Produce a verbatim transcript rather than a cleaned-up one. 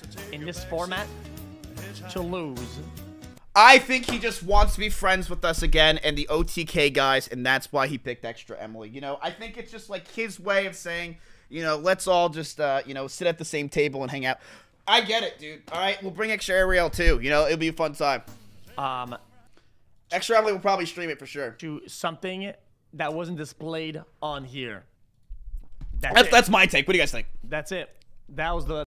in this format to lose. I think he just wants to be friends with us again and the O T K guys, and that's why he picked Extraemily. You know, I think it's just like his way of saying, you know, let's all just, uh, you know, sit at the same table and hang out. I get it, dude. All right, we'll bring Extraemily too. You know, it'll be a fun time. Um, Extraemily will probably stream it for sure. To something that wasn't displayed on here. That's That's, it. that's my take. What do you guys think? That's it. That was the